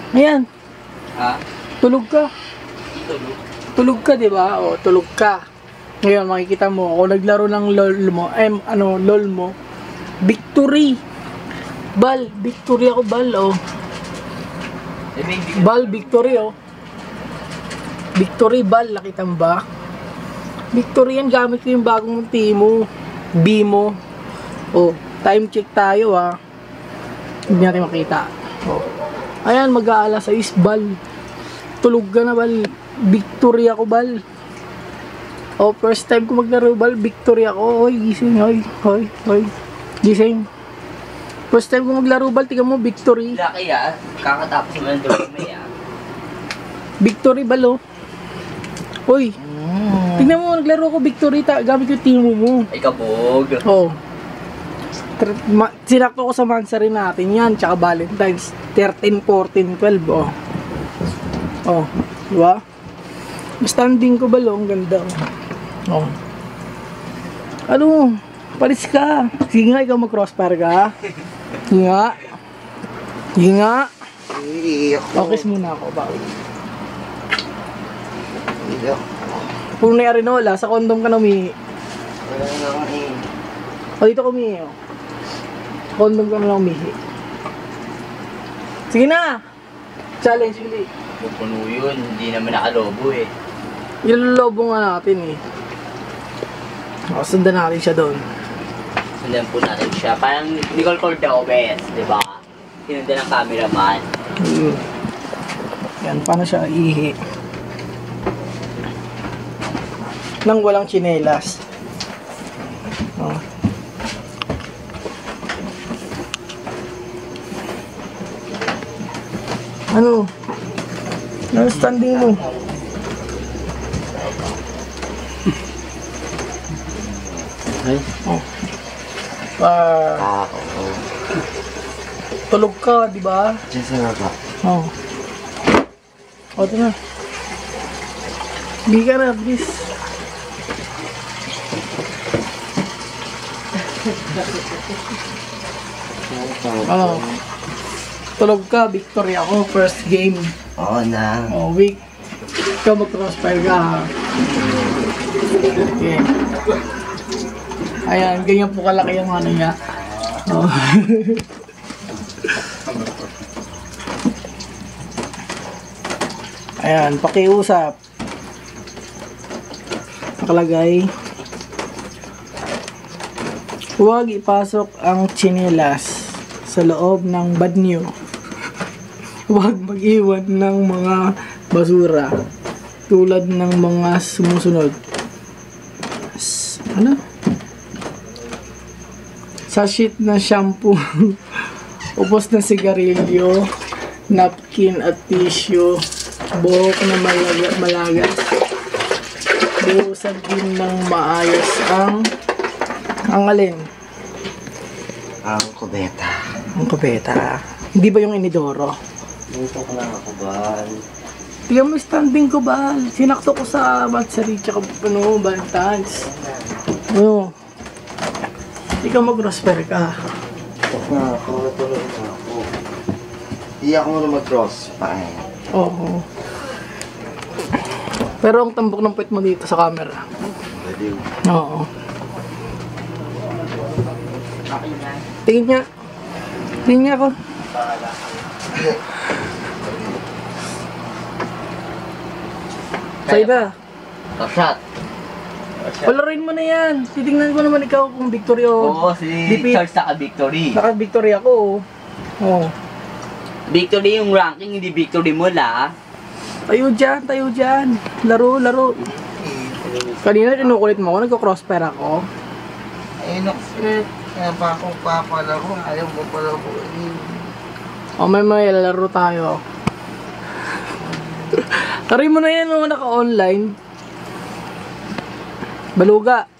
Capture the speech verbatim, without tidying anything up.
Ayan. Ha? Tulog ka. Tulog. Tulog ka, di ba? O, tulog ka. Ngayon, makikita mo, kung naglaro ng LOL mo, eh, ano, LOL mo, victory. Bal, victory ako, Bal, oh. Eh, may hindi Bal, victory, oh. Victory, Bal, nakita mo ba? Victory yan, gamit ko yung bagong Timo. Bimo. Oh, time check tayo, ah. Hindi natin makita. Oh. Ayan, mag-aalas sa is, Bal. Tulog ka na, Bal. Victory ako, Bal. Oh, first time ko maglaro, Bal. Victory ako. Hoy, gising. Hoy, hoy, hoy. Gising. First time ko maglaro, Bal. Tingnan mo, victory. laki ah. Kakatapos mo ng tulog may ah. Victory, Bal, oh. Hoy. Mm. Tingnan mo, naglaro ko victory. Ta gamit yung Timo mo. Ay, kabog. Oh. Ma sinakto ko sa mansa rin natin yan. Tsaka Valentine's. thirteen, fourteen, twelve, oh. Oh, diba? Standing ko, Bal, oh. Ang ganda, oh. Ano? Palis ka. Sige nga, ikaw mag-crossfire ka. Sige nga. Sige nga. Focus muna ako, ba? Kung na Arinola, sa kondom ka na umihi. Wala na akong eh. O, dito ka umihi, oh. Kondom ka na lang umihi. Sige na! Challenge, hindi. Pupuno yun. Hindi naman nakalobo eh. Ilolobo nga natin, eh. O, sundan natin siya doon. Sundan po natin siya. Parang Nicole Cordobes, di ba? Sinundan ng cameraman. Hmm. Yan, paano siya ihi? Nang walang tsinelas. Oh. Ano? Ano standing mo? Ay? Oh. Ah, Ah, oo. tulog ka, di ba? Diyan sa baba. Oh. O, ito na. Hindi ka na, please. Ano? Tulog ka, victory ako, first game. Oo na. Oh, week. Ikaw mag-crossfire ka, ha? Okay. Ayan, ganyan po kalaki yung ano niya. Oh. Ayan, pakiusap. Nakalagay. Huwag ipasok ang tsinelas sa loob ng banyo. Huwag mag-iwan ng mga basura tulad ng mga sumusunod. S- Ano? Sachet na shampoo, upos na sigarilyo, napkin at tissue, buhok na malaga, malagas. Buhusan din ng maayos ang ang alin? Ang kubeta. Ang kubeta. Hindi ba yung inidoro? Dito ko lang ako, Bal. Tingnan mo standing ko, Bal. Sinakto ko sa bansari tsaka ano, Valentine's. Ano? Ikaw mag-crossfire ka. Tapos na ako, natulog na ako. Hindi ako muna mag-cross pa eh. Oo. Pero ang tambok ng puwet mo dito sa camera. Baliw. Oo. Tingin niya. Tingin niya ako. Sa'yo ba? Top shot. Palarin mo na yan. Titingnan ko naman ikaw kung victory o... Oo, si Defeat. Charles naka-victory. Naka-victory ako. Oo. Victory yung ranking, hindi victory mo la. Tayo dyan, tayo dyan. Laro, laro. Kanina kinukulit mo ako, nagko-crossfire ako. Ay, naksit. Kaya pa akong papalaro. Ayaw mo palaro. O may may lalaro tayo. Tarin mo na yan mga naka-online. Baluga.